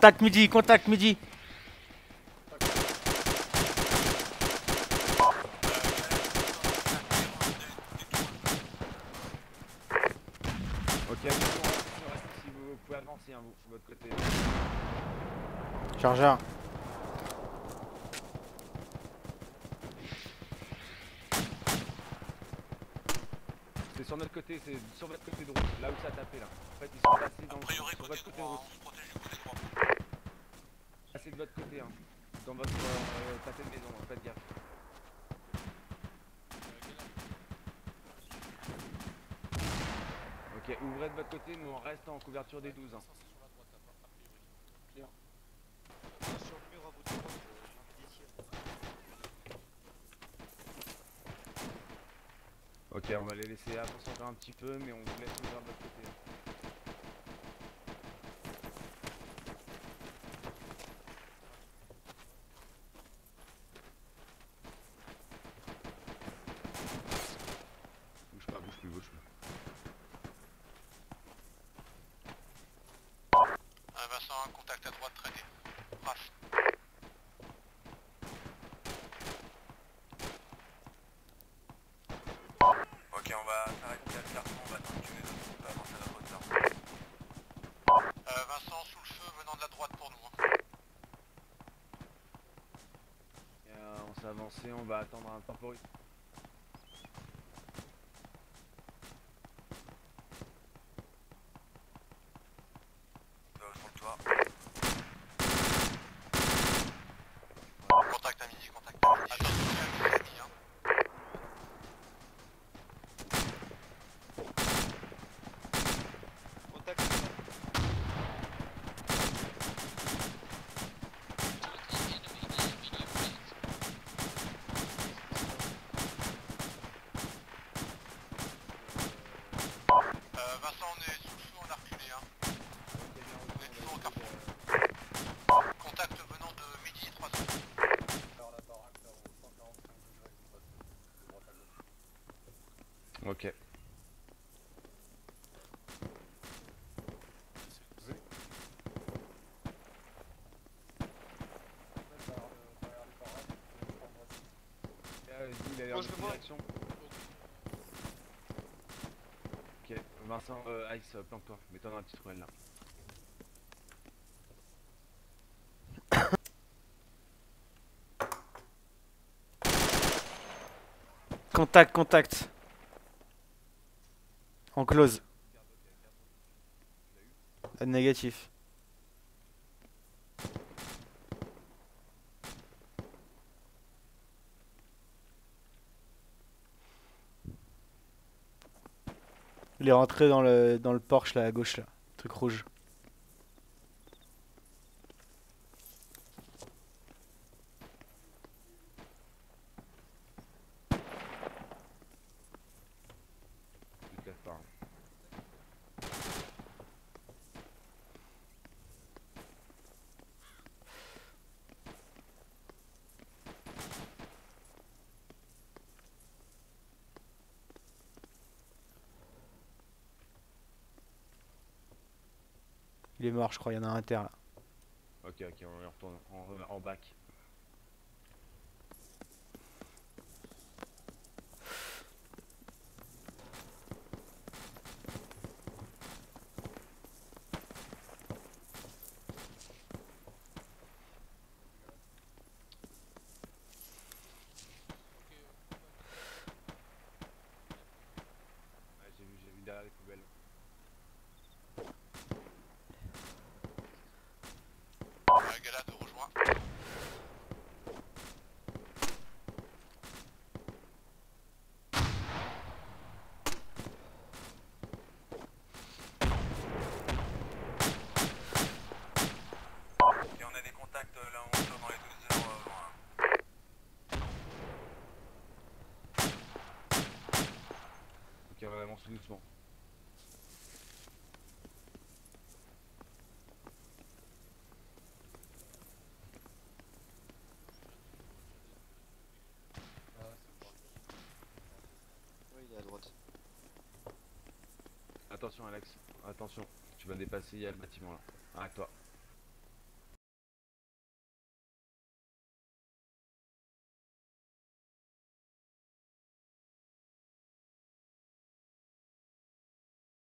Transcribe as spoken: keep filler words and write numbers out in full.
contact midi, contact midi. Ok, attention, attention, reste si vous, vous pouvez avancer, hein, vous, de votre côté. Chargeur. C'est sur notre côté, c'est sur votre côté de route, là où ça a tapé là. En fait, ils sont passés dans A priori, sur côté votre côté de droit, route. hein, on se protège du côté droit. Passez de votre côté, hein. Dans votre euh, pâté de maison, faites gaffe. Ok, ouvrez de votre côté, nous on reste en couverture des douze. Hein. Sur le mur à votre droite, j'ai envie d'ici. Ok, on va les laisser avancer encore un petit peu, mais on vous laisse ouvrir de votre côté. Bouge pas, bouge plus, bouge plus. Euh, Vincent, un contact à droite, traité. Raf. Ok, on va s'arrêter à Carton, on va attendre que les autres on peut avancer à la hauteur. Euh, Vincent, sous le feu, venant de la droite pour nous. Hein. Et, euh, on s'est avancé, on va attendre un temporis. Euh, sur le toit. Contact à midi, contact à midi. Attention, c'est à midi, hein. Contact. Euh, Vincent, on est sous le feu, on a reculé, hein. On est toujours au carrefour. Contact venant de midi, trois heures. Ok. Euh, il a l'air Moi, de je le prendre vois. l'action. Ok, Vincent, euh, Ice, euh, planque-toi, mets-toi dans la petite ruelle là. Contact, contact. En close. Négatif. Il est rentré dans le dans le Porsche là à gauche là, truc rouge. Tu te lèves pas. Hein. Il est mort je crois, il y en a un à terre là. Ok, ok, on retourne en, en bac. Ouais, j'ai vu, j'ai vu derrière les poubelles. Euh, Gala nous rejoint. Et on a des contacts euh, là où on sort dans les douze heures euh, loin. Ok, on avance tout doucement. Oui, il est à droite. Attention Alex, attention, tu vas dépasser, il y a le bâtiment là. Arrête-toi.